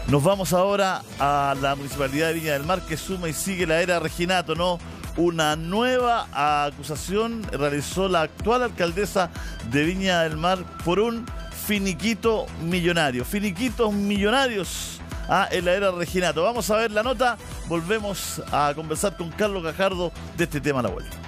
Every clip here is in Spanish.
Nos vamos ahora a la Municipalidad de Viña del Mar, que suma y sigue la era Reginato, ¿no? Una nueva acusación realizó la actual alcaldesa de Viña del Mar por un finiquito millonario. Finiquitos millonarios en la era Reginato. Vamos a ver la nota. Volvemos a conversar con Carlos Gajardo de este tema a la vuelta.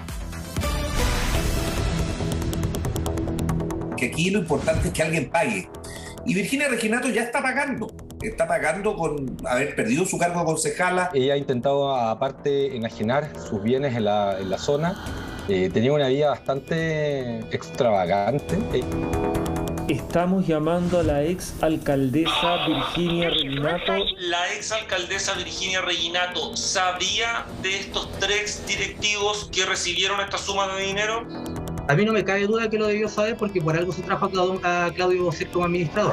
Que aquí lo importante es que alguien pague. Y Virginia Reginato ya está pagando. Está pagando con haber perdido su cargo de concejala. Ella ha intentado, aparte, enajenar sus bienes en la zona. Tenía una vida bastante extravagante. Estamos llamando a la ex alcaldesa Virginia Reginato. La ex alcaldesa Virginia Reginato sabía de estos 3 directivos que recibieron esta suma de dinero. A mí no me cabe duda que lo debió saber porque por algo se trajo a Claudio Bocer como administrador.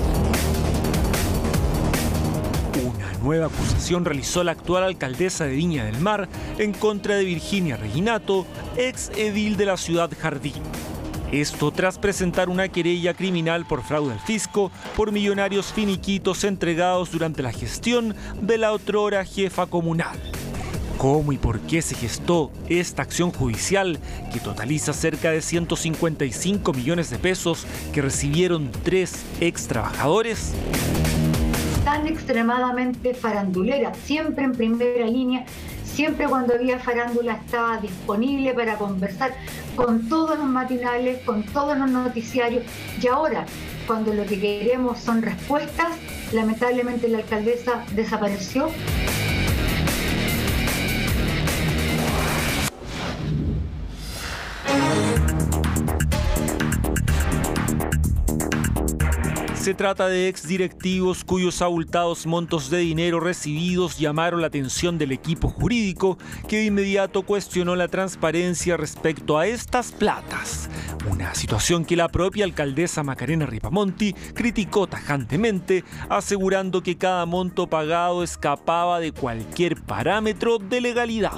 Una nueva acusación realizó la actual alcaldesa de Viña del Mar en contra de Virginia Reginato, ex edil de la ciudad Jardín. Esto tras presentar una querella criminal por fraude al fisco por millonarios finiquitos entregados durante la gestión de la otrora jefa comunal. ¿Cómo y por qué se gestó esta acción judicial que totaliza cerca de 155 millones de pesos que recibieron 3 ex trabajadores? Tan extremadamente farandulera, siempre en primera línea, siempre cuando había farándula estaba disponible para conversar con todos los matinales, con todos los noticiarios, y ahora, cuando lo que queremos son respuestas, lamentablemente la alcaldesa desapareció. Se trata de exdirectivos cuyos abultados montos de dinero recibidos llamaron la atención del equipo jurídico, que de inmediato cuestionó la transparencia respecto a estas platas. Una situación que la propia alcaldesa Macarena Ripamonti criticó tajantemente, asegurando que cada monto pagado escapaba de cualquier parámetro de legalidad.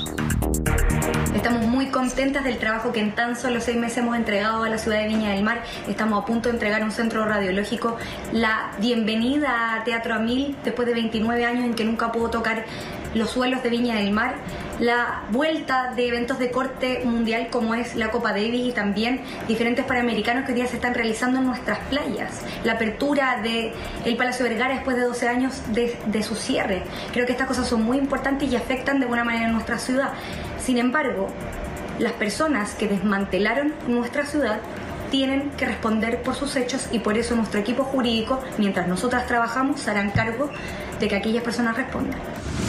Estamos muy contentas del trabajo que en tan solo 6 meses hemos entregado a la ciudad de Viña del Mar. Estamos a punto de entregar un centro radiológico. La bienvenida a Teatro Amil después de 29 años en que nunca pudo tocar los suelos de Viña del Mar. La vuelta de eventos de corte mundial como es la Copa Davis y también diferentes panamericanos que hoy día se están realizando en nuestras playas. La apertura del Palacio Vergara después de 12 años de su cierre. Creo que estas cosas son muy importantes y afectan de buena manera a nuestra ciudad. Sin embargo, las personas que desmantelaron nuestra ciudad tienen que responder por sus hechos y por eso nuestro equipo jurídico, mientras nosotras trabajamos, se harán cargo de que aquellas personas respondan.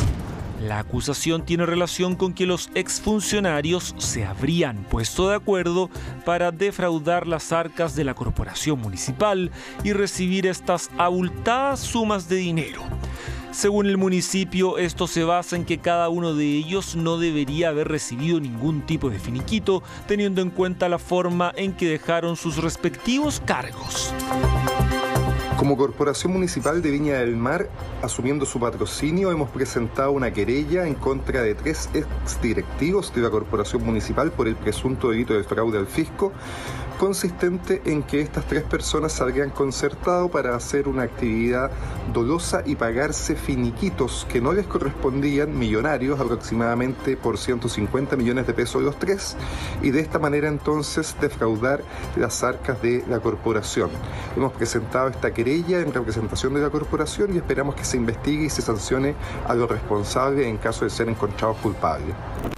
La acusación tiene relación con que los exfuncionarios se habrían puesto de acuerdo para defraudar las arcas de la corporación municipal y recibir estas abultadas sumas de dinero. Según el municipio, esto se basa en que cada uno de ellos no debería haber recibido ningún tipo de finiquito, teniendo en cuenta la forma en que dejaron sus respectivos cargos. Como Corporación Municipal de Viña del Mar, asumiendo su patrocinio, hemos presentado una querella en contra de 3 exdirectivos de la Corporación Municipal por el presunto delito de fraude al fisco, consistente en que estas 3 personas se habrían concertado para hacer una actividad dolosa y pagarse finiquitos que no les correspondían, millonarios, aproximadamente por 150 millones de pesos los 3, y de esta manera entonces defraudar las arcas de la corporación. Hemos presentado esta querella en representación de la corporación y esperamos que se investigue y se sancione a los responsables en caso de ser encontrados culpables.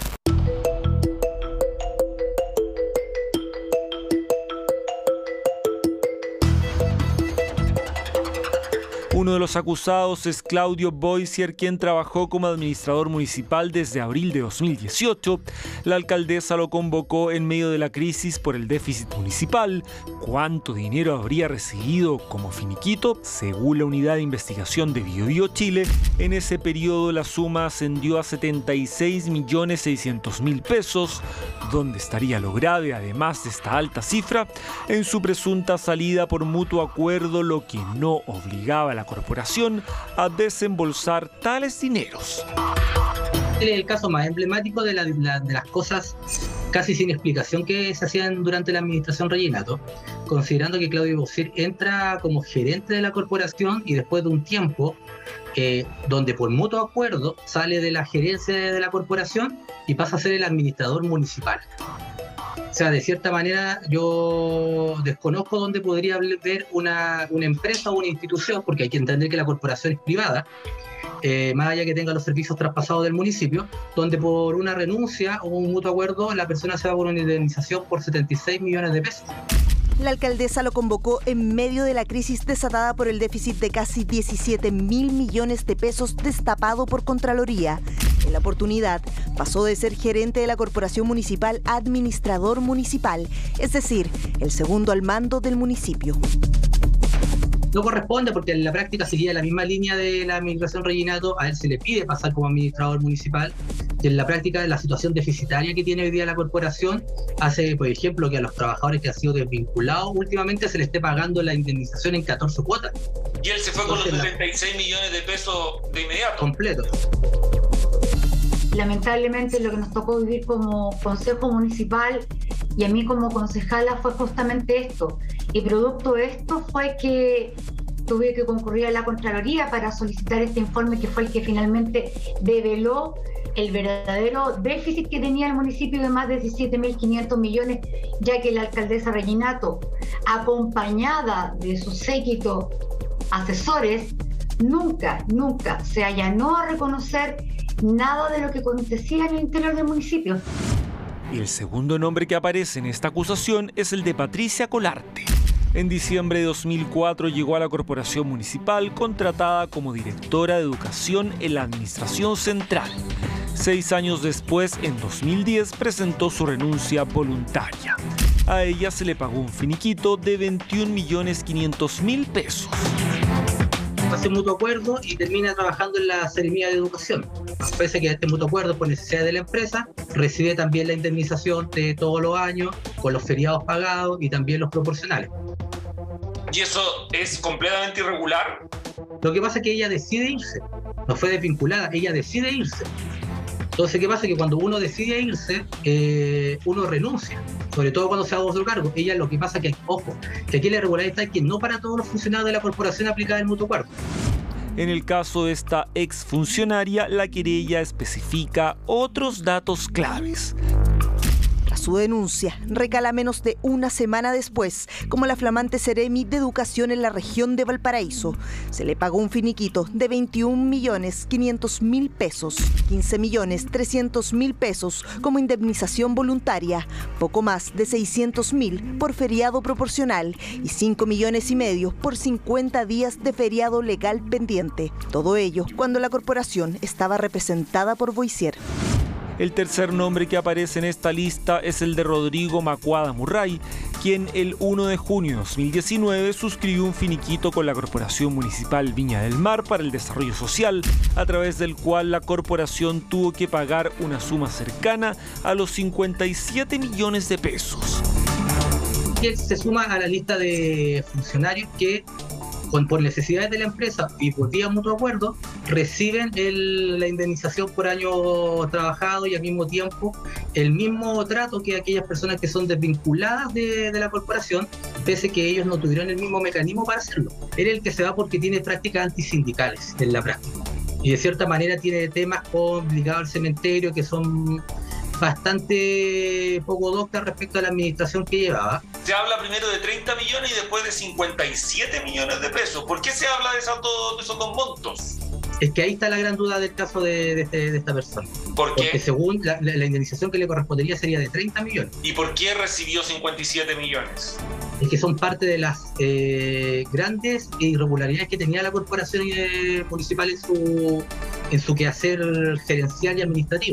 Uno de los acusados es Claudio Boisier, quien trabajó como administrador municipal desde abril de 2018. La alcaldesa lo convocó en medio de la crisis por el déficit municipal. ¿Cuánto dinero habría recibido como finiquito? Según la unidad de investigación de Biobío Chile, en ese periodo la suma ascendió a 76.600.000 pesos. ¿Dónde estaría lo grave, además de esta alta cifra? En su presunta salida por mutuo acuerdo, lo que no obligaba a la corporación a desembolsar tales dineros. Es el caso más emblemático de las cosas casi sin explicación que se hacían durante la administración Reginato, considerando que Claudio Bossier entra como gerente de la corporación y después de un tiempo, donde por mutuo acuerdo sale de la gerencia de la corporación y pasa a ser el administrador municipal. O sea, de cierta manera yo desconozco dónde podría ver una empresa o una institución, porque hay que entender que la corporación es privada, más allá que tenga los servicios traspasados del municipio, donde por una renuncia o un mutuo acuerdo la persona se va por una indemnización por 76 millones de pesos. La alcaldesa lo convocó en medio de la crisis desatada por el déficit de casi 17.000 millones de pesos destapado por Contraloría. En la oportunidad, pasó de ser gerente de la corporación municipal a administrador municipal, es decir, el segundo al mando del municipio. No corresponde porque en la práctica seguía la misma línea de la administración Reginato, a él se le pide pasar como administrador municipal, y en la práctica la situación deficitaria que tiene hoy día la corporación hace, por ejemplo, que a los trabajadores que han sido desvinculados últimamente se les esté pagando la indemnización en 14 cuotas. Y él se fue con los 76 millones de pesos de inmediato. Completo. Lamentablemente lo que nos tocó vivir como consejo municipal y a mí como concejala fue justamente esto. Y producto de esto fue que tuve que concurrir a la Contraloría para solicitar este informe que fue el que finalmente develó el verdadero déficit que tenía el municipio de más de 17.500 millones, ya que la alcaldesa Reginato, acompañada de su séquito asesores, nunca se allanó a reconocer nada de lo que acontecía en el interior del municipio. Y el segundo nombre que aparece en esta acusación es el de Patricia Colarte. En diciembre de 2004 llegó a la corporación municipal contratada como directora de educación en la administración central. 6 años después, en 2010, presentó su renuncia voluntaria. A ella se le pagó un finiquito de 21.500.000 pesos. Hace un mutuo acuerdo y termina trabajando en la Seremía de Educación. Pese que este mutuo acuerdo por necesidad de la empresa, recibe también la indemnización de todos los años, con los feriados pagados y también los proporcionales. ¿Y eso es completamente irregular? Lo que pasa es que ella decide irse, no fue desvinculada, ella decide irse. Entonces, ¿qué pasa? Que cuando uno decide irse, uno renuncia, sobre todo cuando se haga otro cargo. Ella lo que pasa es que, ojo, que aquí la irregularidad está que no para todos los funcionarios de la corporación aplica el mutuo acuerdo. En el caso de esta exfuncionaria, la querella especifica otros datos claves. Tras su denuncia, recala menos de una semana después, como la flamante Seremi de Educación en la región de Valparaíso. Se le pagó un finiquito de 21.500.000 pesos, 15.300.000 pesos como indemnización voluntaria, poco más de 600.000 por feriado proporcional y 5,5 millones por 50 días de feriado legal pendiente. Todo ello cuando la corporación estaba representada por Bossier. El tercer nombre que aparece en esta lista es el de Rodrigo Macuada Murray, quien el 1 de junio de 2019 suscribió un finiquito con la Corporación Municipal Viña del Mar para el Desarrollo Social, a través del cual la corporación tuvo que pagar una suma cercana a los 57 millones de pesos. Y él se suma a la lista de funcionarios que, por necesidades de la empresa y por vía mutuo acuerdo, reciben la indemnización por año trabajado y al mismo tiempo el mismo trato que aquellas personas que son desvinculadas de la corporación, pese que ellos no tuvieron el mismo mecanismo para hacerlo. Él es el que se va porque tiene prácticas antisindicales en la práctica. Y de cierta manera tiene temas ligados al cementerio que son bastante poco doctas respecto a la administración que llevaba. Se habla primero de 30 millones y después de 57 millones de pesos. ¿Por qué se habla de esos dos montos? Es que ahí está la gran duda del caso de esta persona. ¿Por qué? Porque según la indemnización que le correspondería sería de 30 millones. ¿Y por qué recibió 57 millones? Es que son parte de las grandes irregularidades que tenía la corporación municipal en su quehacer gerencial y administrativo.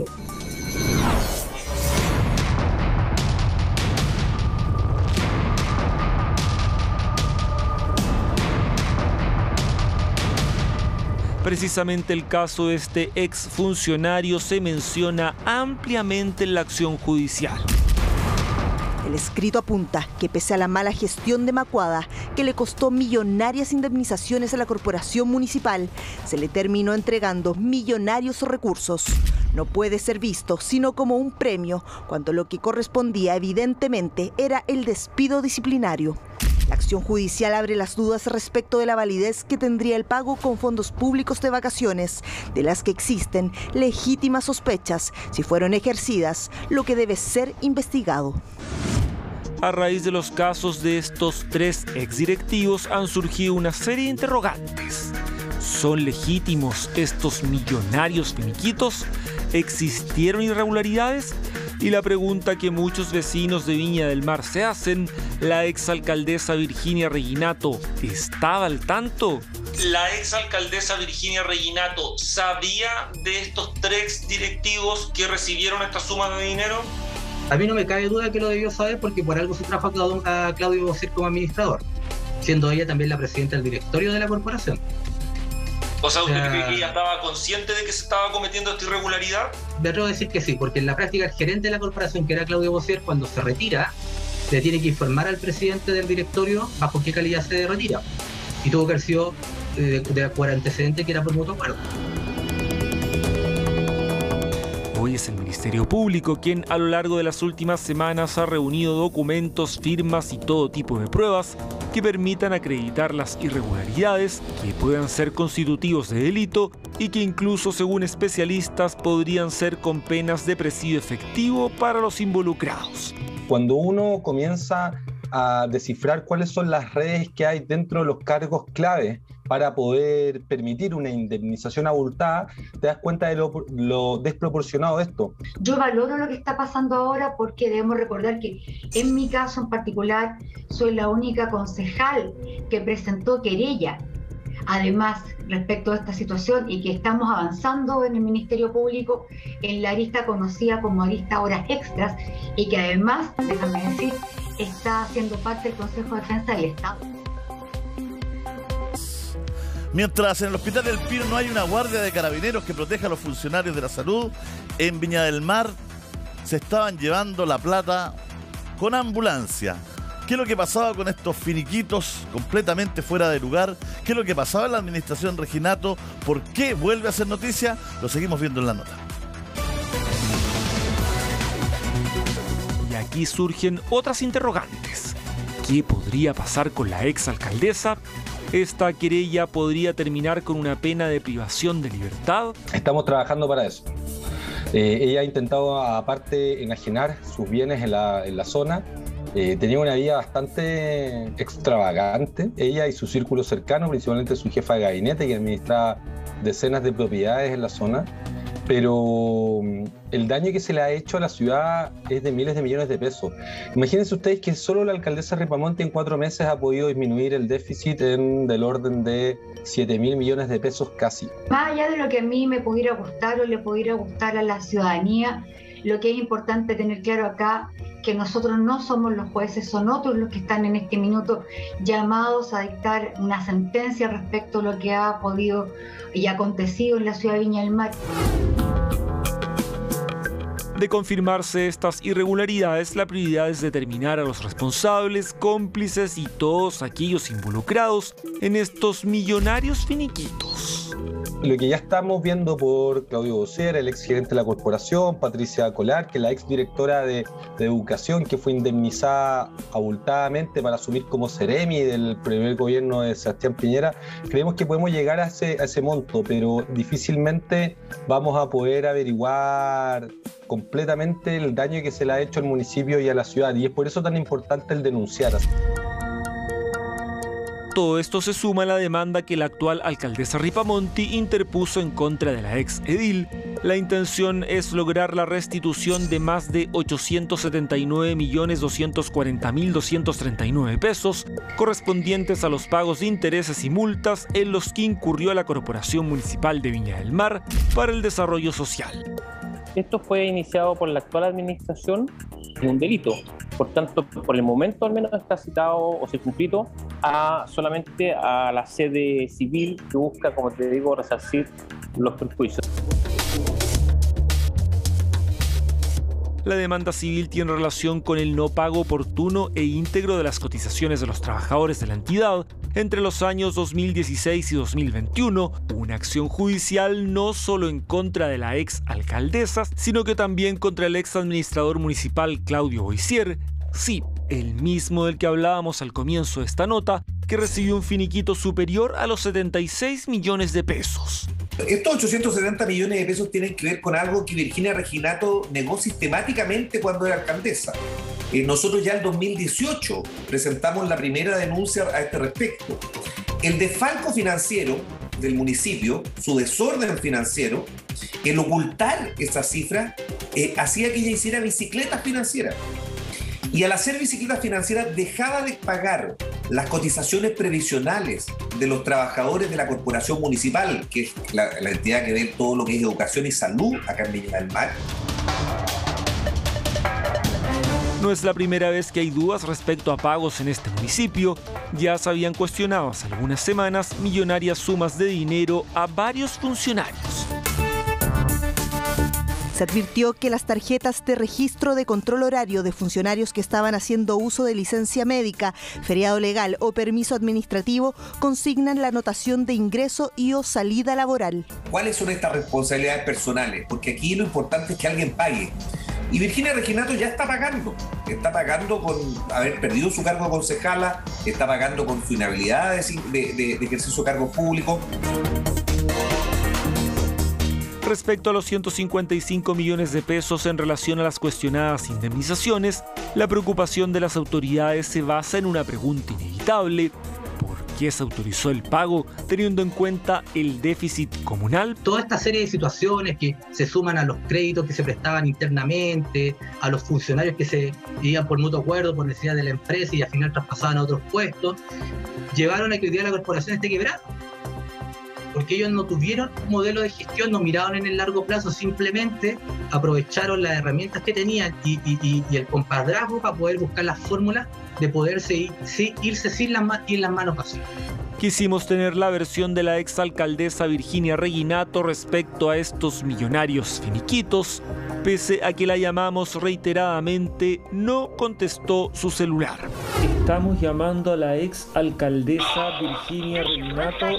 Precisamente el caso de este exfuncionario se menciona ampliamente en la acción judicial. El escrito apunta que pese a la mala gestión de Macuada, que le costó millonarias indemnizaciones a la corporación municipal, se le terminó entregando millonarios recursos. No puede ser visto sino como un premio, cuando lo que correspondía evidentemente era el despido disciplinario. La acción judicial abre las dudas respecto de la validez que tendría el pago con fondos públicos de vacaciones, de las que existen legítimas sospechas si fueron ejercidas, lo que debe ser investigado. A raíz de los casos de estos 3 exdirectivos han surgido una serie de interrogantes. ¿Son legítimos estos millonarios finiquitos? ¿Existieron irregularidades? Y la pregunta que muchos vecinos de Viña del Mar se hacen, ¿la exalcaldesa Virginia Reginato estaba al tanto? ¿La exalcaldesa Virginia Reginato sabía de estos 3 directivos que recibieron estas sumas de dinero? A mí no me cabe duda que lo debió saber porque por algo se trajo a Claudio Bossier como administrador, siendo ella también la presidenta del directorio de la corporación. O sea, ¿usted cree que ella estaba consciente de que se estaba cometiendo esta irregularidad? Me atrevo a decir que sí, porque en la práctica el gerente de la corporación, que era Claudio Bossier, cuando se retira, le tiene que informar al presidente del directorio bajo qué calidad se retira. Y tuvo que haber sido por antecedente que era por mutuo acuerdo. Hoy es el Ministerio Público quien a lo largo de las últimas semanas ha reunido documentos, firmas y todo tipo de pruebas que permitan acreditar las irregularidades que puedan ser constitutivos de delito y que incluso, según especialistas, podrían ser con penas de presidio efectivo para los involucrados. Cuando uno comienza a descifrar cuáles son las redes que hay dentro de los cargos clave para poder permitir una indemnización abultada, te das cuenta de lo desproporcionado de esto. Yo valoro lo que está pasando ahora porque debemos recordar que en mi caso en particular soy la única concejal que presentó querella. Además, respecto a esta situación y que estamos avanzando en el Ministerio Público en la arista conocida como arista horas extras y que además, déjame decir, está siendo parte del Consejo de Defensa del Estado. Mientras en el Hospital del Pino no hay una guardia de carabineros que proteja a los funcionarios de la salud, en Viña del Mar se estaban llevando la plata con ambulancia. ¿Qué es lo que pasaba con estos finiquitos completamente fuera de lugar? ¿Qué es lo que pasaba en la administración Reginato? ¿Por qué vuelve a ser noticia? Lo seguimos viendo en la nota. Y aquí surgen otras interrogantes. ¿Qué podría pasar con la exalcaldesa? ¿Esta querella podría terminar con una pena de privación de libertad? Estamos trabajando para eso. Ella ha intentado, aparte, enajenar sus bienes en la zona. Tenía una vida bastante extravagante, ella y su círculo cercano, principalmente su jefa de gabinete, que administraba decenas de propiedades en la zona. Pero el daño que se le ha hecho a la ciudad es de miles de millones de pesos. Imagínense ustedes que solo la alcaldesa Ripamonti en 4 meses ha podido disminuir el déficit del orden de 7.000 millones de pesos casi. Más allá de lo que a mí me pudiera gustar o le pudiera gustar a la ciudadanía, lo que es importante tener claro acá que nosotros no somos los jueces, son otros los que están en este minuto llamados a dictar una sentencia respecto a lo que ha podido y acontecido en la ciudad de Viña del Mar. De confirmarse estas irregularidades, la prioridad es determinar a los responsables, cómplices y todos aquellos involucrados en estos millonarios finiquitos. Lo que ya estamos viendo por Claudio Bossier, el exgerente de la corporación, Patricia Colar, que es la exdirectora de Educación, que fue indemnizada abultadamente para asumir como Seremi del primer gobierno de Sebastián Piñera, creemos que podemos llegar a ese monto, pero difícilmente vamos a poder averiguar completamente el daño que se le ha hecho al municipio y a la ciudad, y es por eso tan importante el denunciar. Todo esto se suma a la demanda que la actual alcaldesa Ripamonti interpuso en contra de la ex edil. La intención es lograr la restitución de más de 879.240.239 pesos correspondientes a los pagos de intereses y multas en los que incurrió la Corporación Municipal de Viña del Mar para el Desarrollo Social. Esto fue iniciado por la actual administración como un delito. Por tanto, por el momento al menos está citado o circunscrito solamente a la sede civil que busca, como te digo, resarcir los perjuicios. La demanda civil tiene relación con el no pago oportuno e íntegro de las cotizaciones de los trabajadores de la entidad entre los años 2016 y 2021, una acción judicial no solo en contra de la ex alcaldesa, sino que también contra el ex administrador municipal Claudio Bossier, sí, el mismo del que hablábamos al comienzo de esta nota, que recibió un finiquito superior a los 76 millones de pesos. Estos 870 millones de pesos tienen que ver con algo que Virginia Reginato negó sistemáticamente cuando era alcaldesa. Nosotros ya en 2018 presentamos la primera denuncia a este respecto. El desfalco financiero del municipio, su desorden financiero, el ocultar esa cifra, hacía que ella hiciera bicicletas financieras. Y al hacer bicicletas financieras dejaba de pagar las cotizaciones previsionales de los trabajadores de la corporación municipal, que es la entidad que ve todo lo que es educación y salud acá en Viña del Mar. No es la primera vez que hay dudas respecto a pagos en este municipio. Ya se habían cuestionado hace algunas semanas millonarias sumas de dinero a varios funcionarios. Se advirtió que las tarjetas de registro de control horario de funcionarios que estaban haciendo uso de licencia médica, feriado legal o permiso administrativo consignan la anotación de ingreso y o salida laboral. ¿Cuáles son estas responsabilidades personales? Porque aquí lo importante es que alguien pague. Y Virginia Reginato ya está pagando con haber perdido su cargo de concejala, está pagando con su inhabilidad de ejercer su cargo público. Respecto a los 155 millones de pesos en relación a las cuestionadas indemnizaciones, la preocupación de las autoridades se basa en una pregunta inevitable: ¿por qué se autorizó el pago teniendo en cuenta el déficit comunal? Toda esta serie de situaciones que se suman a los créditos que se prestaban internamente, a los funcionarios que se iban por mutuo acuerdo, por necesidad de la empresa y al final traspasaban a otros puestos, llevaron a que hoy día la corporación esté quebrada. Porque ellos no tuvieron un modelo de gestión, no miraron en el largo plazo, simplemente aprovecharon las herramientas que tenían y el compadrazgo para poder buscar las fórmulas de poderse irse sin las manos vacías. Quisimos tener la versión de la exalcaldesa Virginia Reginato respecto a estos millonarios finiquitos. Pese a que la llamamos reiteradamente, no contestó su celular. Estamos llamando a la exalcaldesa Virginia Reginato.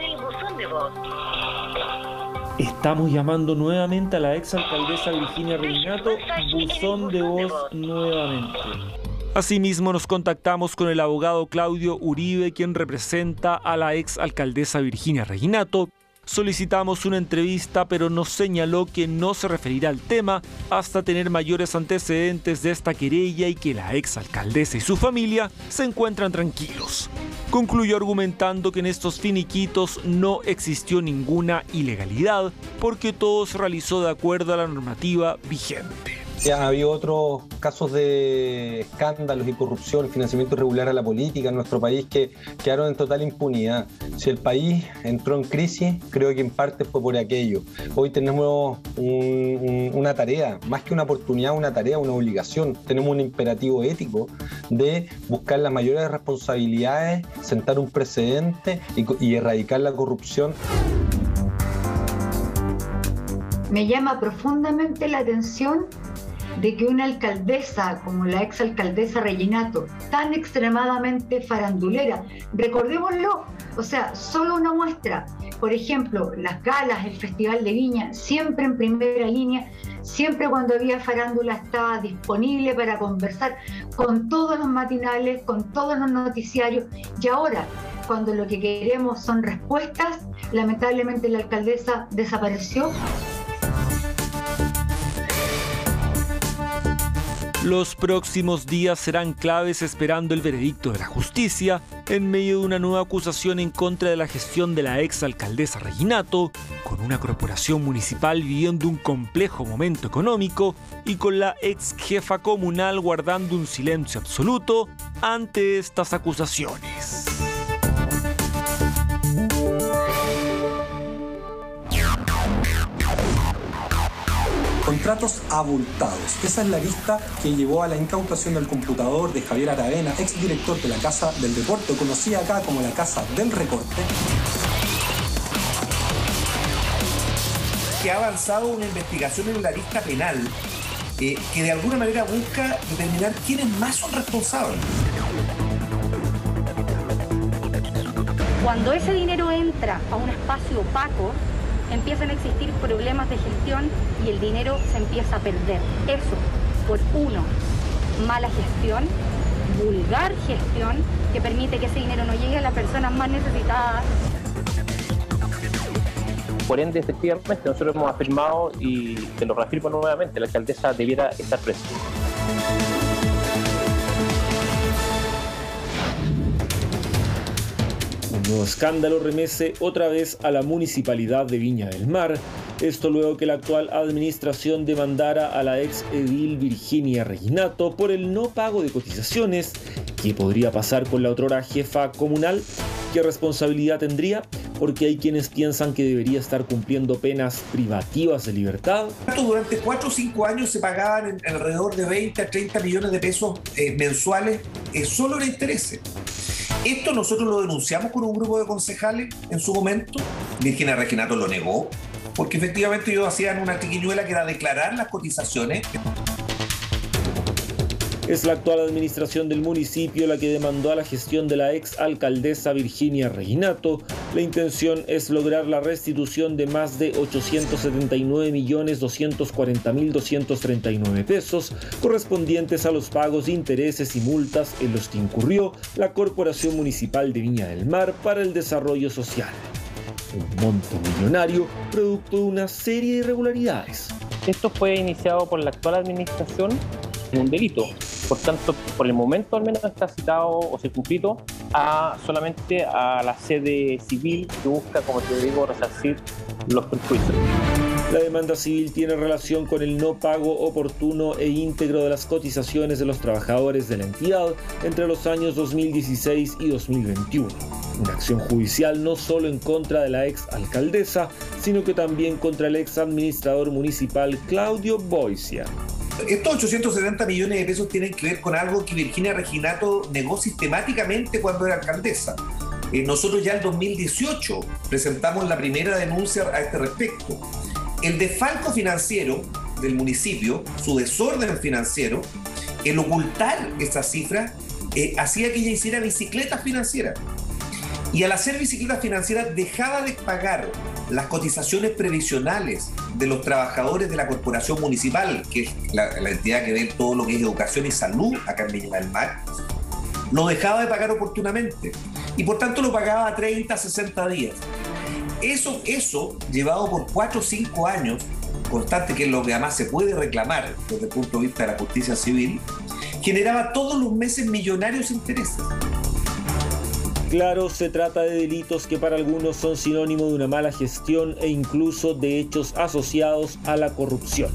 Estamos llamando nuevamente a la exalcaldesa Virginia Reginato, buzón de voz nuevamente. Asimismo, nos contactamos con el abogado Claudio Uribe, quien representa a la exalcaldesa Virginia Reginato. Solicitamos una entrevista, pero nos señaló que no se referirá al tema hasta tener mayores antecedentes de esta querella y que la exalcaldesa y su familia se encuentran tranquilos. Concluyó argumentando que en estos finiquitos no existió ninguna ilegalidad porque todo se realizó de acuerdo a la normativa vigente. Ha habido otros casos de escándalos y corrupción, financiamiento irregular a la política en nuestro país que quedaron en total impunidad. Si el país entró en crisis, creo que en parte fue por aquello. Hoy tenemos una tarea, más que una oportunidad, una tarea, una obligación. Tenemos un imperativo ético de buscar las mayores responsabilidades, sentar un precedente y erradicar la corrupción. Me llama profundamente la atención de que una alcaldesa como la exalcaldesa Reginato, tan extremadamente farandulera, recordémoslo, o sea, solo una muestra, por ejemplo, las galas, el Festival de Viña, siempre en primera línea, siempre cuando había farándula estaba disponible para conversar con todos los matinales, con todos los noticiarios, y ahora, cuando lo que queremos son respuestas, lamentablemente la alcaldesa desapareció. Los próximos días serán claves esperando el veredicto de la justicia en medio de una nueva acusación en contra de la gestión de la exalcaldesa Reginato, con una corporación municipal viviendo un complejo momento económico y con la ex jefa comunal guardando un silencio absoluto ante estas acusaciones. Contratos abultados. Esa es la lista que llevó a la incautación del computador de Javier Aravena, exdirector de la Casa del Deporte, conocida acá como la Casa del Recorte. Que ha avanzado una investigación en la lista penal que de alguna manera busca determinar quiénes más son responsables. Cuando ese dinero entra a un espacio opaco, empiezan a existir problemas de gestión y el dinero se empieza a perder. Eso, por uno, mala gestión, vulgar gestión que permite que ese dinero no llegue a las personas más necesitadas. Por ende, efectivamente, nosotros hemos afirmado, y te lo reafirmo nuevamente, la alcaldesa debiera estar presa. Un nuevo escándalo remece otra vez a la municipalidad de Viña del Mar. Esto luego que la actual administración demandara a la ex edil Virginia Reginato por el no pago de cotizaciones. ¿Qué podría pasar con la otrora jefa comunal? ¿Qué responsabilidad tendría? Porque hay quienes piensan que debería estar cumpliendo penas privativas de libertad. Durante 4 o 5 años se pagaban alrededor de 20 a 30 millones de pesos mensuales solo en intereses. Esto nosotros lo denunciamos con un grupo de concejales en su momento. Virginia Reginato lo negó, porque efectivamente ellos hacían una triquiñuela que era declarar las cotizaciones. Es la actual administración del municipio la que demandó a la gestión de la ex alcaldesa Virginia Reginato. La intención es lograr la restitución de más de 879.240.239 pesos correspondientes a los pagos de intereses y multas en los que incurrió la Corporación Municipal de Viña del Mar para el Desarrollo Social. Un monto millonario producto de una serie de irregularidades. Esto fue iniciado por la actual administración en un delito. Por tanto, por el momento al menos está citado o circunscrito solamente a la sede civil que busca, como te digo, resarcir los perjuicios. La demanda civil tiene relación con el no pago oportuno e íntegro de las cotizaciones de los trabajadores de la entidad entre los años 2016 y 2021. Una acción judicial no solo en contra de la ex alcaldesa, sino que también contra el ex administrador municipal Claudio Boisia. Estos 870 millones de pesos tienen que ver con algo que Virginia Reginato negó sistemáticamente cuando era alcaldesa. Nosotros ya en 2018 presentamos la primera denuncia a este respecto. El desfalco financiero del municipio, su desorden financiero, el ocultar esas cifras, hacía que ella hiciera bicicletas financieras. Y al hacer bicicletas financieras dejaba de pagar las cotizaciones previsionales de los trabajadores de la Corporación Municipal, que es la entidad que ve todo lo que es educación y salud acá en Viña del Mar. Lo dejaba de pagar oportunamente y por tanto lo pagaba a 30, 60 días. Eso llevado por 4 o 5 años, constante, que es lo que además se puede reclamar desde el punto de vista de la justicia civil, generaba todos los meses millonarios intereses. Claro, se trata de delitos que para algunos son sinónimo de una mala gestión e incluso de hechos asociados a la corrupción.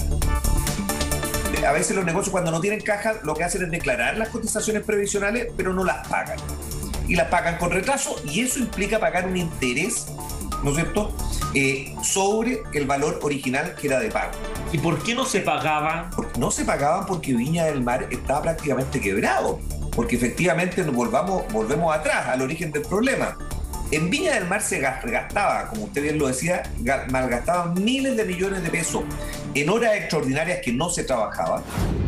A veces los negocios, cuando no tienen caja, lo que hacen es declarar las cotizaciones previsionales, pero no las pagan. Y las pagan con retraso, y eso implica pagar un interés, ¿no es cierto?, sobre el valor original que era de pago. ¿Y por qué no se pagaban? No se pagaban porque Viña del Mar estaba prácticamente quebrado. Porque efectivamente volvemos atrás, al origen del problema. En Viña del Mar se gastaba, como usted bien lo decía, malgastaban miles de millones de pesos en horas extraordinarias que no se trabajaban.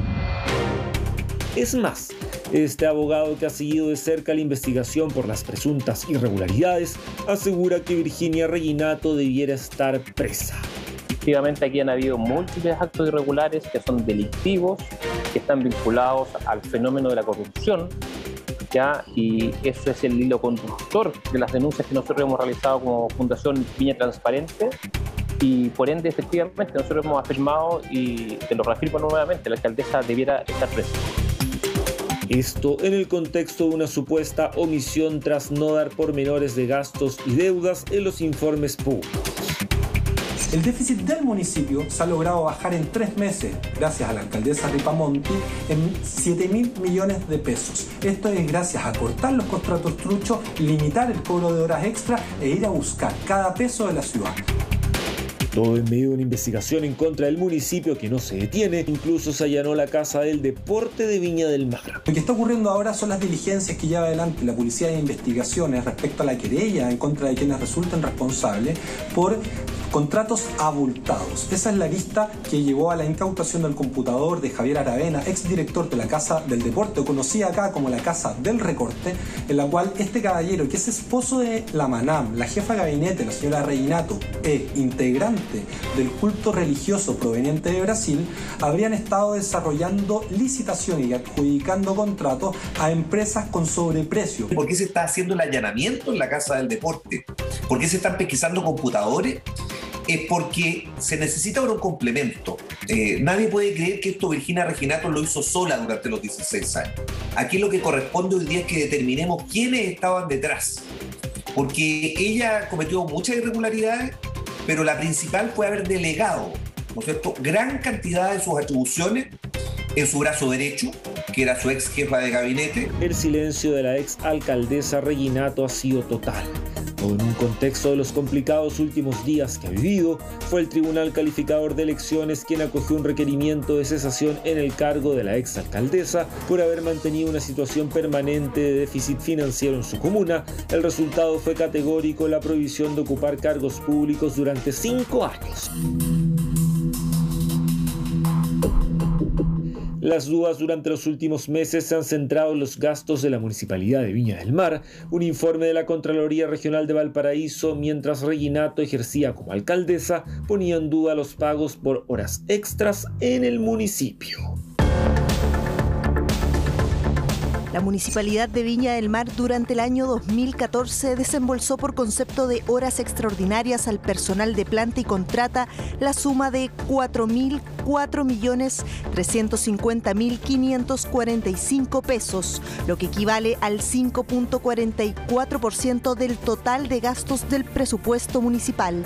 Es más, este abogado que ha seguido de cerca la investigación por las presuntas irregularidades asegura que Virginia Reginato debiera estar presa. Efectivamente, aquí han habido múltiples actos irregulares que son delictivos, que están vinculados al fenómeno de la corrupción, ¿ya? Y eso es el hilo conductor de las denuncias que nosotros hemos realizado como Fundación Viña Transparente, y por ende, efectivamente, nosotros hemos afirmado, y te lo reafirmo nuevamente, la alcaldesa debiera estar presa. Esto en el contexto de una supuesta omisión tras no dar pormenores de gastos y deudas en los informes públicos. El déficit del municipio se ha logrado bajar en 3 meses, gracias a la alcaldesa Ripamonti, en 7.000 millones de pesos. Esto es gracias a cortar los contratos truchos, limitar el cobro de horas extra e ir a buscar cada peso de la ciudad. Todo en medio de una investigación en contra del municipio que no se detiene. Incluso se allanó la Casa del Deporte de Viña del Mar. Lo que está ocurriendo ahora son las diligencias que lleva adelante la Policía de Investigaciones respecto a la querella en contra de quienes resulten responsables por Contratos abultados. Esa es la lista que llevó a la incautación del computador de Javier Aravena, exdirector de la Casa del Deporte, o conocida acá como la Casa del Recorte, en la cual este caballero, que es esposo de la Manam, la jefa de gabinete, la señora Reginato, e integrante del culto religioso proveniente de Brasil, habrían estado desarrollando licitaciones y adjudicando contratos a empresas con sobreprecio. ¿Por qué se está haciendo el allanamiento en la Casa del Deporte? ¿Por qué se están pesquisando computadores? Es porque se necesita un complemento. Nadie puede creer que esto Virginia Reginato lo hizo sola durante los 16 años. Aquí lo que corresponde hoy día es que determinemos quiénes estaban detrás. Porque ella cometió muchas irregularidades, pero la principal fue haber delegado, ¿no es cierto?, gran cantidad de sus atribuciones en su brazo derecho, que era su ex jefa de gabinete. El silencio de la ex alcaldesa Reginato ha sido total. En un contexto de los complicados últimos días que ha vivido, fue el Tribunal Calificador de Elecciones quien acogió un requerimiento de cesación en el cargo de la exalcaldesa por haber mantenido una situación permanente de déficit financiero en su comuna. El resultado fue categórico: la prohibición de ocupar cargos públicos durante 5 años. Las dudas durante los últimos meses se han centrado en los gastos de la Municipalidad de Viña del Mar. Un informe de la Contraloría Regional de Valparaíso, mientras Reginato ejercía como alcaldesa, ponía en duda los pagos por horas extras en el municipio. La Municipalidad de Viña del Mar durante el año 2014 desembolsó por concepto de horas extraordinarias al personal de planta y contrata la suma de 4.350.545 pesos, lo que equivale al 5.44% del total de gastos del presupuesto municipal.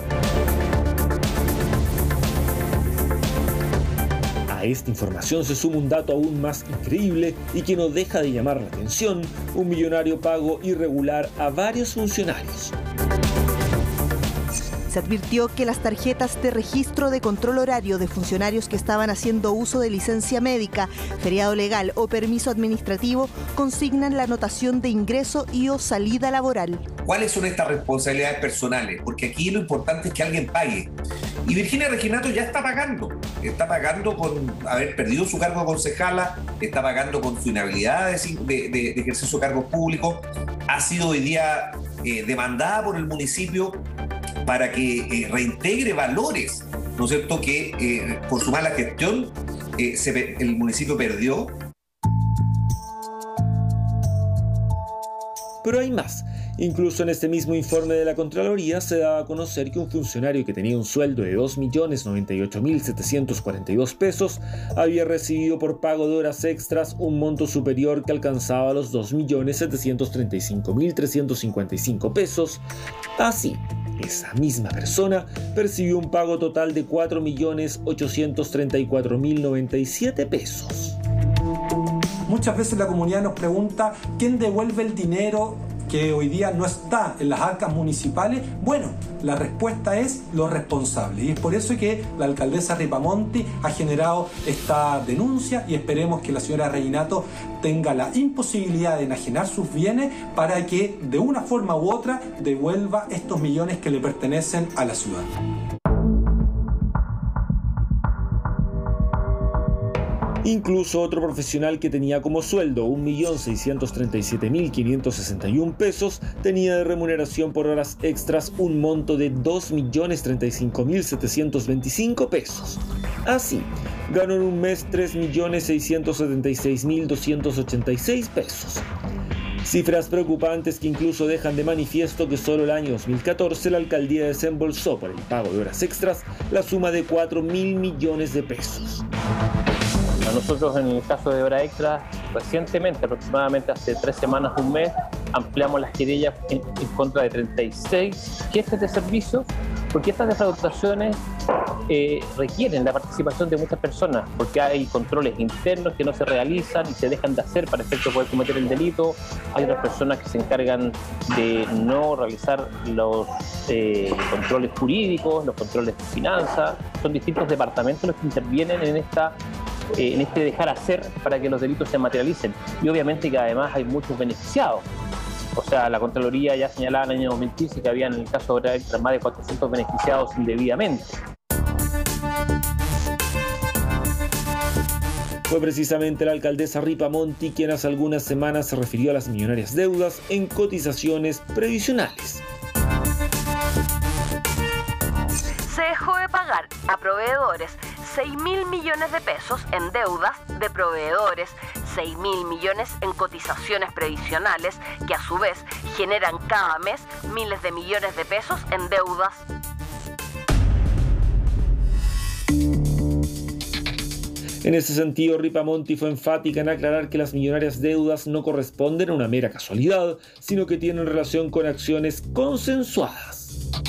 A esta información se suma un dato aún más increíble y que no deja de llamar la atención: un millonario pago irregular a varios funcionarios. Se advirtió que las tarjetas de registro de control horario de funcionarios que estaban haciendo uso de licencia médica, feriado legal o permiso administrativo consignan la anotación de ingreso y o salida laboral. ¿Cuáles son estas responsabilidades personales? Porque aquí lo importante es que alguien pague. Y Virginia Reginato ya está pagando con haber perdido su cargo de concejala, está pagando con su inhabilidad de ejercer su cargo público, ha sido hoy día demandada por el municipio para que reintegre valores, ¿no es cierto?, que por su mala gestión el municipio perdió. Pero hay más. Incluso en este mismo informe de la Contraloría se daba a conocer que un funcionario que tenía un sueldo de 2.098.742 pesos había recibido por pago de horas extras un monto superior que alcanzaba los 2.735.355 pesos. Así, esa misma persona percibió un pago total de 4.834.097 pesos. Muchas veces la comunidad nos pregunta quién devuelve el dinero que hoy día no está en las arcas municipales. Bueno, la respuesta es los responsables, y es por eso que la alcaldesa Ripamonti ha generado esta denuncia, y esperemos que la señora Reginato tenga la imposibilidad de enajenar sus bienes para que de una forma u otra devuelva estos millones que le pertenecen a la ciudad. Incluso otro profesional que tenía como sueldo 1.637.561 pesos tenía de remuneración por horas extras un monto de 2.035.725 pesos. Así, ganó en un mes 3.676.286 pesos. Cifras preocupantes que incluso dejan de manifiesto que solo el año 2014 la alcaldía desembolsó por el pago de horas extras la suma de 4.000 millones de pesos. Nosotros, en el caso de hora extra, recientemente, aproximadamente hace 3 semanas, un mes, ampliamos las querellas en contra de 36 jefes de servicio, porque estas defraudaciones requieren la participación de muchas personas, porque hay controles internos que no se realizan y se dejan de hacer para efecto de poder cometer el delito. Hay otras personas que se encargan de no realizar los controles jurídicos, los controles de finanzas. Son distintos departamentos los que intervienen en este dejar hacer para que los delitos se materialicen, y obviamente que además hay muchos beneficiados. O sea, la Contraloría ya señalaba en el año 2015 que había en el caso de más de 400 beneficiados indebidamente. Fue precisamente la alcaldesa Ripamonti quien hace algunas semanas se refirió a las millonarias deudas en cotizaciones previsionales. Se dejó de pagar a proveedores 6.000 millones de pesos en deudas de proveedores, 6.000 millones en cotizaciones previsionales, que a su vez generan cada mes miles de millones de pesos en deudas. En ese sentido, Ripamonti fue enfática en aclarar que las millonarias deudas no corresponden a una mera casualidad, sino que tienen relación con acciones consensuadas.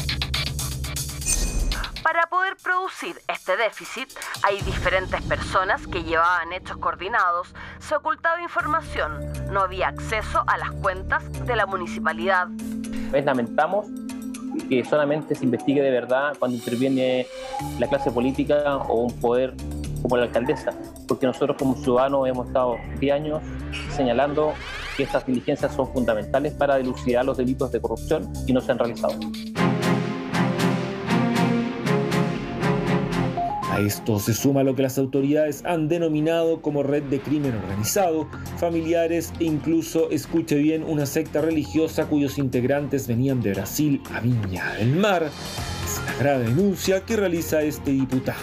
Para poder producir este déficit, hay diferentes personas que llevaban hechos coordinados, se ocultaba información, no había acceso a las cuentas de la municipalidad. Lamentamos que solamente se investigue de verdad cuando interviene la clase política o un poder como la alcaldesa, porque nosotros como ciudadanos hemos estado 10 años señalando que estas diligencias son fundamentales para dilucidar los delitos de corrupción y no se han realizado. A esto se suma lo que las autoridades han denominado como red de crimen organizado, familiares e incluso, escuche bien, una secta religiosa cuyos integrantes venían de Brasil a Viña del Mar. Es la grave denuncia que realiza este diputado.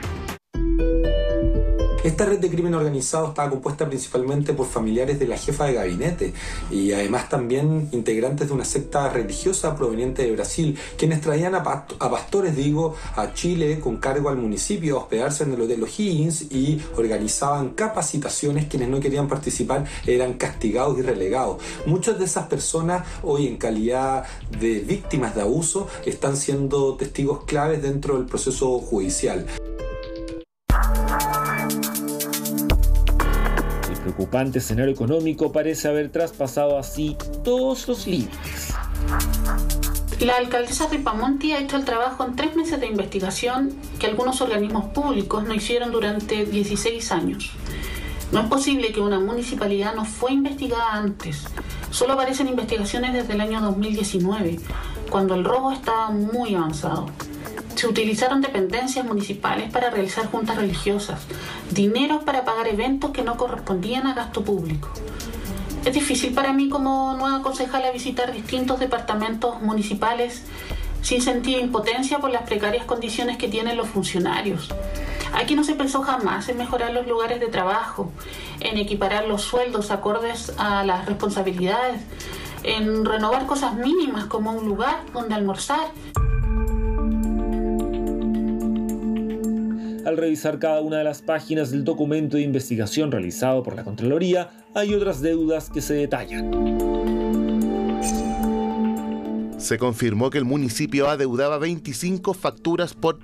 Esta red de crimen organizado estaba compuesta principalmente por familiares de la jefa de gabinete y además también integrantes de una secta religiosa proveniente de Brasil, quienes traían a pastores, a Chile con cargo al municipio a hospedarse en el Hotel O'Higgins y organizaban capacitaciones. Quienes no querían participar eran castigados y relegados. Muchas de esas personas hoy, en calidad de víctimas de abuso, están siendo testigos claves dentro del proceso judicial. El preocupante escenario económico parece haber traspasado así todos los límites. La alcaldesa Ripamonti ha hecho el trabajo en 3 meses de investigación que algunos organismos públicos no hicieron durante 16 años. No es posible que una municipalidad no fue investigada antes. Solo aparecen investigaciones desde el año 2019, cuando el robo estaba muy avanzado. Se utilizaron dependencias municipales para realizar juntas religiosas, dinero para pagar eventos que no correspondían a gasto público. Es difícil para mí como nueva concejala visitar distintos departamentos municipales sin sentir impotencia por las precarias condiciones que tienen los funcionarios. Aquí no se pensó jamás en mejorar los lugares de trabajo, en equiparar los sueldos acordes a las responsabilidades, en renovar cosas mínimas como un lugar donde almorzar. Al revisar cada una de las páginas del documento de investigación realizado por la Contraloría, hay otras deudas que se detallan. Se confirmó que el municipio adeudaba 25 facturas por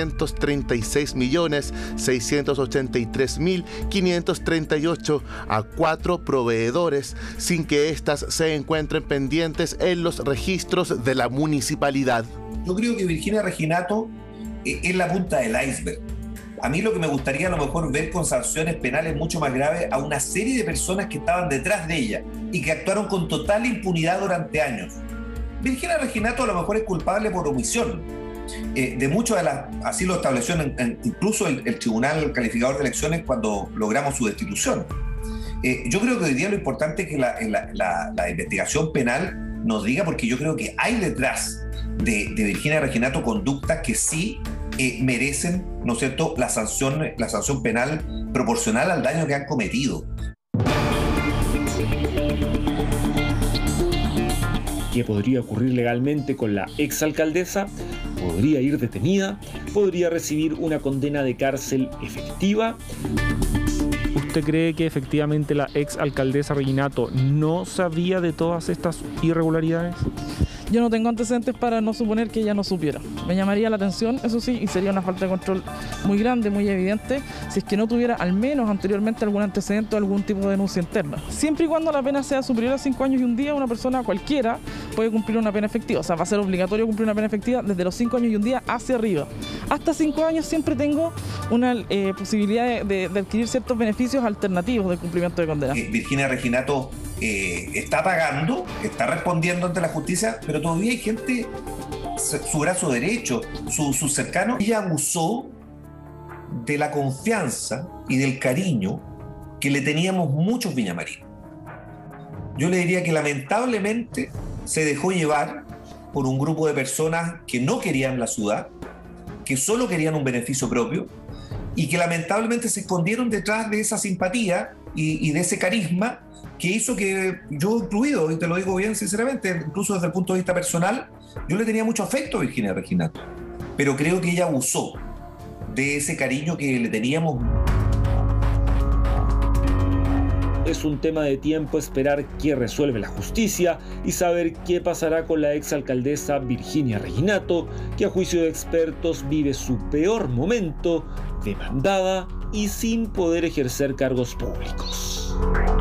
336.683.538 a 4 proveedores, sin que éstas se encuentren pendientes en los registros de la municipalidad. Yo creo que Virginia Reginato es la punta del iceberg. A mí lo que me gustaría a lo mejor ver con sanciones penales mucho más graves a una serie de personas que estaban detrás de ella y que actuaron con total impunidad durante años. Virginia Reginato a lo mejor es culpable por omisión de muchas de las, así lo estableció incluso el Tribunal Calificador de Elecciones cuando logramos su destitución. Yo creo que hoy día lo importante es que la investigación penal nos diga, porque yo creo que hay detrás de Virginia Reginato conductas que sí merecen, ¿no es cierto?, la sanción penal proporcional al daño que han cometido. ¿Qué podría ocurrir legalmente con la exalcaldesa? ¿Podría ir detenida? ¿Podría recibir una condena de cárcel efectiva? ¿Usted cree que efectivamente la exalcaldesa Reginato no sabía de todas estas irregularidades? Yo no tengo antecedentes para no suponer que ella no supiera. Me llamaría la atención, eso sí, y sería una falta de control muy grande, muy evidente, si es que no tuviera al menos anteriormente algún antecedente o algún tipo de denuncia interna. Siempre y cuando la pena sea superior a 5 años y un día, una persona cualquiera puede cumplir una pena efectiva. O sea, va a ser obligatorio cumplir una pena efectiva desde los 5 años y un día hacia arriba. Hasta 5 años siempre tengo una posibilidad de adquirir ciertos beneficios alternativos del cumplimiento de condena. Virginia Reginato está pagando, está respondiendo ante la justicia, pero todavía hay gente, su brazo derecho, sus cercanos, y abusó de la confianza y del cariño que le teníamos muchos viñamarinos. Yo le diría que lamentablemente se dejó llevar por un grupo de personas que no querían la ciudad, que solo querían un beneficio propio y que lamentablemente se escondieron detrás de esa simpatía y de ese carisma que hizo que yo incluido, y te lo digo bien sinceramente, incluso desde el punto de vista personal, yo le tenía mucho afecto a Virginia Reginato, pero creo que ella abusó de ese cariño que le teníamos. Es un tema de tiempo esperar qué resuelve la justicia y saber qué pasará con la exalcaldesa Virginia Reginato, que a juicio de expertos vive su peor momento, demandada y sin poder ejercer cargos públicos.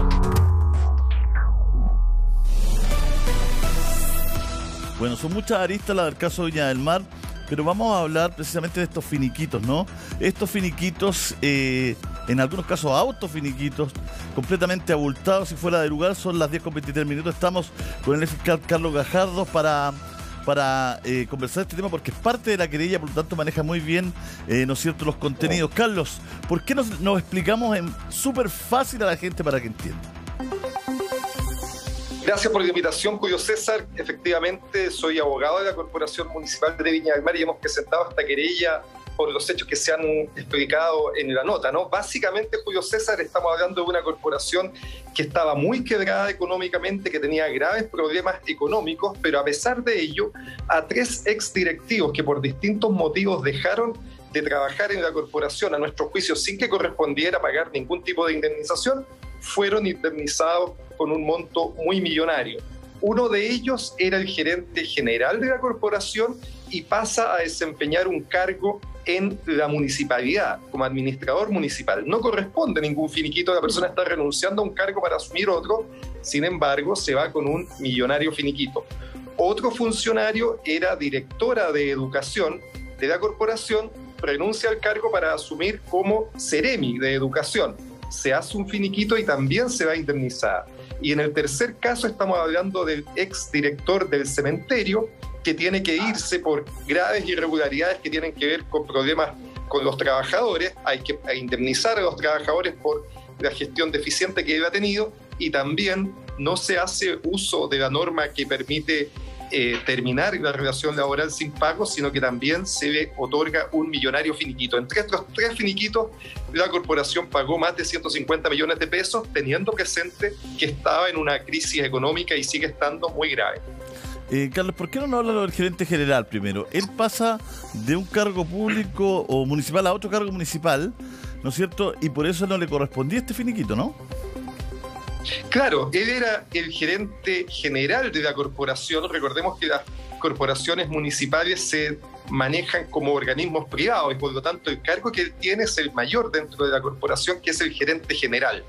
Bueno, son muchas aristas las del caso de Viña del Mar, pero vamos a hablar precisamente de estos finiquitos, ¿no? Estos finiquitos, en algunos casos autofiniquitos, completamente abultados y fuera de lugar. Son las 10:23. Estamos con el fiscal Carlos Gajardo para conversar este tema, porque es parte de la querella, por lo tanto maneja muy bien, ¿no es cierto?, los contenidos. Carlos, ¿por qué nos explicamos súper fácil a la gente para que entienda? Gracias por la invitación, Julio César. Efectivamente, soy abogado de la Corporación Municipal de Viña del Mar y hemos presentado esta querella por los hechos que se han explicado en la nota, ¿no? Básicamente, Julio César, estamos hablando de una corporación que estaba muy quebrada económicamente, que tenía graves problemas económicos, pero a pesar de ello, a 3 exdirectivos que por distintos motivos dejaron de trabajar en la corporación, a nuestro juicio, sin que correspondiera pagar ningún tipo de indemnización, fueron indemnizados con un monto muy millonario. Uno de ellos era el gerente general de la corporación y pasa a desempeñar un cargo en la municipalidad como administrador municipal. No corresponde ningún finiquito, la persona está renunciando a un cargo para asumir otro, sin embargo se va con un millonario finiquito. Otro funcionario era directora de educación de la corporación, renuncia al cargo para asumir como seremi de educación. Se hace un finiquito y también se va indemnizada. Y en el tercer caso estamos hablando del exdirector del cementerio, que tiene que irse por graves irregularidades que tienen que ver con problemas con los trabajadores. Hay que indemnizar a los trabajadores por la gestión deficiente que él ha tenido, y también no se hace uso de la norma que permite terminar la relación laboral sin pago, sino que también se le otorga un millonario finiquito. Entre estos 3 finiquitos, la corporación pagó más de 150 millones de pesos, teniendo presente que estaba en una crisis económica y sigue estando muy grave. Carlos, ¿por qué no nos habla del gerente general primero? Él pasa de un cargo público o municipal a otro cargo municipal, ¿no es cierto? Y por eso no le correspondía este finiquito, ¿no? Claro, él era el gerente general de la corporación. Recordemos que las corporaciones municipales se manejan como organismos privados y por lo tanto el cargo que él tiene es el mayor dentro de la corporación, que es el gerente general.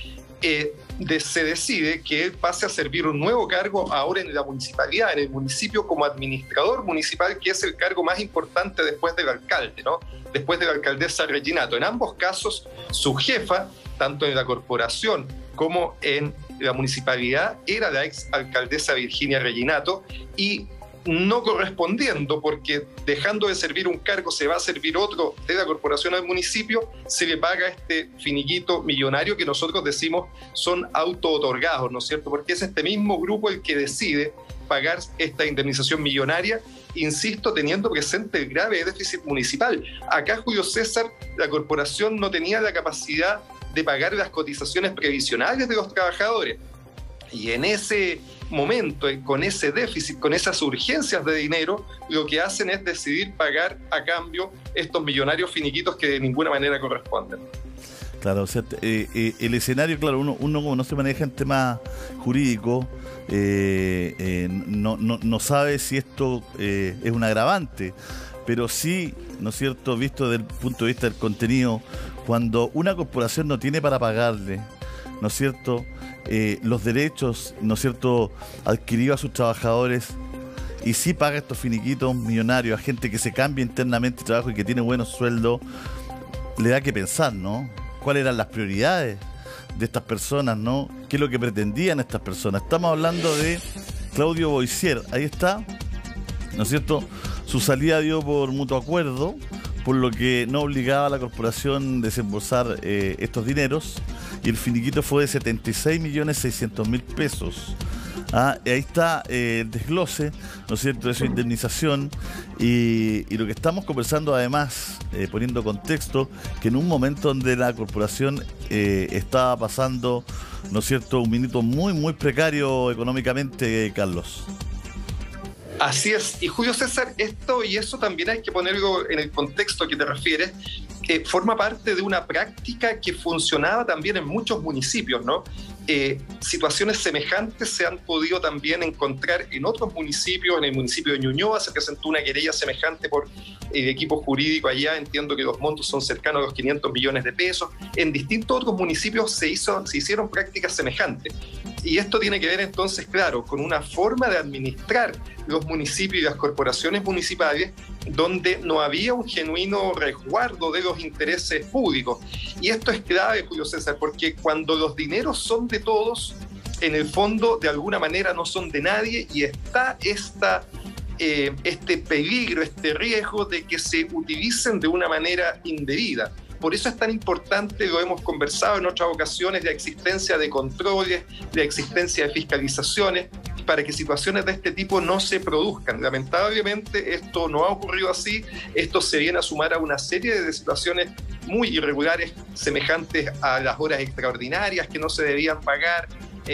Se decide que él pase a servir un nuevo cargo ahora en la municipalidad, en el municipio, como administrador municipal, que es el cargo más importante después del alcalde, ¿no? Después de la alcaldesa Reginato. En ambos casos, su jefa, tanto en la corporación como en la municipalidad, era la ex alcaldesa Virginia Reginato, y no correspondiendo, porque dejando de servir un cargo se va a servir otro de la corporación al municipio, se le paga este finiquito millonario que nosotros decimos son auto-otorgados, ¿no es cierto? Porque es este mismo grupo el que decide pagar esta indemnización millonaria, insisto, teniendo presente el grave déficit municipal. Acá, Julio César, la corporación no tenía la capacidad de pagar las cotizaciones previsionales de los trabajadores. Y en ese momento, con ese déficit, con esas urgencias de dinero, lo que hacen es decidir pagar a cambio estos millonarios finiquitos que de ninguna manera corresponden. Claro, o sea, el escenario, claro, uno como no se maneja en temas jurídicos, no sabe si esto es un agravante, pero sí, ¿no es cierto?, visto desde el punto de vista del contenido, cuando una corporación no tiene para pagarle, ¿no es cierto?, los derechos, ¿no es cierto?, adquiridos a sus trabajadores, y sí paga estos finiquitos millonarios a gente que se cambia internamente de trabajo y que tiene buenos sueldos, le da que pensar, ¿no? ¿Cuáles eran las prioridades? de estas personas, ¿no? ¿Qué es lo que pretendían estas personas? Estamos hablando de Claudio Boissier, ahí está, ¿no es cierto? Su salida dio por mutuo acuerdo, por lo que no obligaba a la corporación a desembolsar estos dineros, y el finiquito fue de 76.600.000 pesos. Ahí está el desglose, ¿no es cierto?, de su indemnización, y lo que estamos conversando además, poniendo contexto, que en un momento donde la corporación estaba pasando, ¿no es cierto?, un minuto muy, muy precario económicamente, Carlos. Así es, y Julio César, esto y eso también hay que ponerlo en el contexto que te refieres, que forma parte de una práctica que funcionaba también en muchos municipios, ¿no? Situaciones semejantes se han podido también encontrar en otros municipios. En el municipio de Ñuñoa se presentó una querella semejante por el equipo jurídico allá, entiendo que los montos son cercanos a los 500 millones de pesos. En distintos otros municipios se hicieron prácticas semejantes. Y esto tiene que ver entonces, claro, con una forma de administrar los municipios y las corporaciones municipales donde no había un genuino resguardo de los intereses públicos. Y esto es clave, Julio César, porque cuando los dineros son de todos, en el fondo de alguna manera no son de nadie, y está este peligro, este riesgo de que se utilicen de una manera indebida. Por eso es tan importante, lo hemos conversado en otras ocasiones, la existencia de controles, la existencia de fiscalizaciones, para que situaciones de este tipo no se produzcan. Lamentablemente esto no ha ocurrido así. Esto se viene a sumar a una serie de situaciones muy irregulares, semejantes a las horas extraordinarias que no se debían pagar,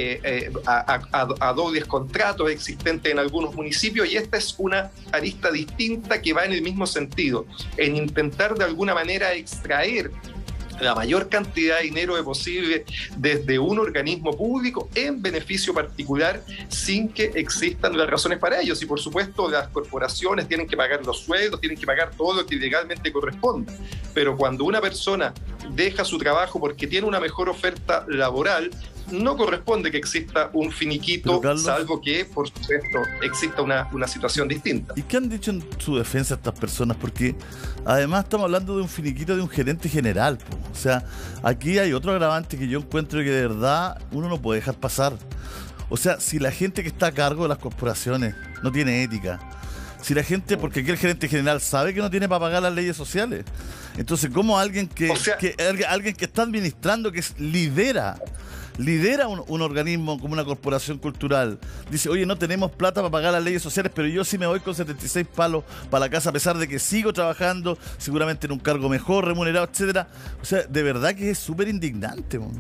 a dobles contratos existentes en algunos municipios, y esta es una arista distinta que va en el mismo sentido, en intentar de alguna manera extraer la mayor cantidad de dinero posible desde un organismo público en beneficio particular, sin que existan las razones para ello. Y por supuesto las corporaciones tienen que pagar los sueldos, tienen que pagar todo lo que legalmente corresponda, pero cuando una persona deja su trabajo porque tiene una mejor oferta laboral, no corresponde que exista un finiquito, Carlos, salvo que, por supuesto, exista una situación distinta. ¿Y qué han dicho en su defensa estas personas? Porque además estamos hablando de un finiquito de un gerente general, po. O sea, aquí hay otro agravante que yo encuentro que de verdad uno no puede dejar pasar. O sea, si la gente que está a cargo de las corporaciones no tiene ética, si la gente, porque aquí el gerente general sabe que no tiene para pagar las leyes sociales, entonces ¿cómo alguien que está administrando, que lidera un organismo como una corporación cultural, dice, oye, no tenemos plata para pagar las leyes sociales, pero yo sí me voy con 76 palos para la casa, a pesar de que sigo trabajando, seguramente en un cargo mejor, remunerado, etcétera? O sea, de verdad que es súper indignante, man.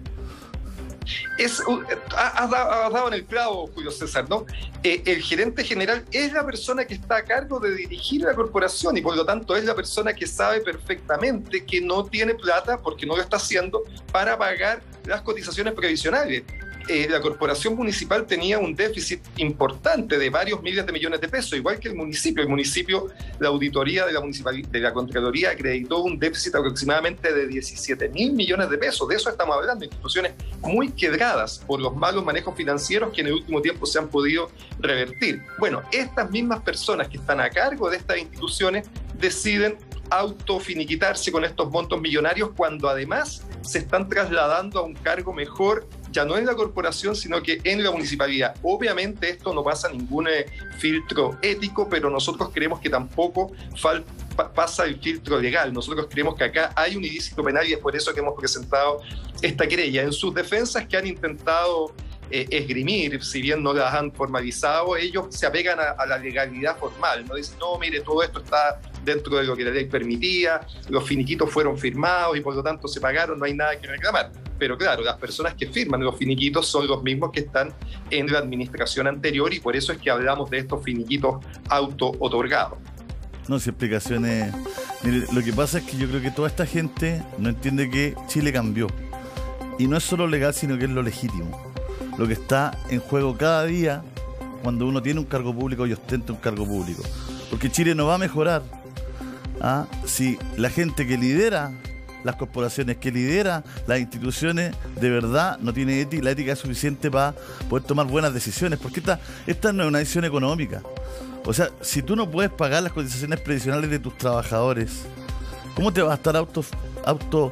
Has dado en el clavo, Julio César, ¿no? El gerente general es la persona que está a cargo de dirigir la corporación, y por lo tanto es la persona que sabe perfectamente que no tiene plata, porque no lo está haciendo, para pagar las cotizaciones previsionales. La corporación municipal tenía un déficit importante de varios miles de millones de pesos, igual que el municipio. El municipio, la auditoría de la Contraloría acreditó un déficit aproximadamente de 17.000 millones de pesos. De eso estamos hablando, instituciones muy quebradas por los malos manejos financieros que en el último tiempo se han podido revertir. Bueno, estas mismas personas que están a cargo de estas instituciones deciden autofiniquitarse con estos montos millonarios, cuando además se están trasladando a un cargo mejor, ya no en la corporación, sino que en la municipalidad. Obviamente esto no pasa ningún filtro ético, pero nosotros creemos que tampoco pasa el filtro legal. Nosotros creemos que acá hay un ilícito penal, y es por eso que hemos presentado esta querella. En sus defensas, que han intentado esgrimir, si bien no las han formalizado, ellos se apegan a la legalidad formal, ¿no? Dicen, no, mire, todo esto está dentro de lo que la ley permitía, los finiquitos fueron firmados y por lo tanto se pagaron, no hay nada que reclamar. Pero claro, las personas que firman los finiquitos son los mismos que están en la administración anterior, y por eso es que hablamos de estos finiquitos auto-otorgados. No, si explicaciones... Mire, lo que pasa es que yo creo que toda esta gente no entiende que Chile cambió. Y no es solo legal, sino que es lo legítimo. Lo que está en juego cada día cuando uno tiene un cargo público y ostenta un cargo público. Porque Chile no va a mejorar si la gente que lidera las corporaciones, que lidera las instituciones, de verdad no tiene la ética suficiente para poder tomar buenas decisiones. Porque esta no es una decisión económica. O sea, si tú no puedes pagar las cotizaciones previsionales de tus trabajadores, ¿cómo te vas a estar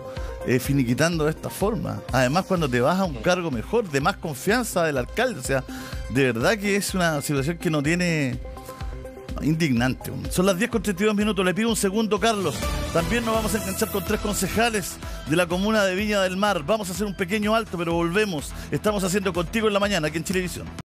finiquitando de esta forma. Además, cuando te vas a un cargo mejor, de más confianza del alcalde. O sea, de verdad que es una situación que no tiene... indignante. Son las 10:32. Le pido un segundo, Carlos. También nos vamos a enganchar con 3 concejales de la comuna de Viña del Mar. Vamos a hacer un pequeño alto, pero volvemos. Estamos haciendo Contigo en la Mañana, aquí en Chilevisión.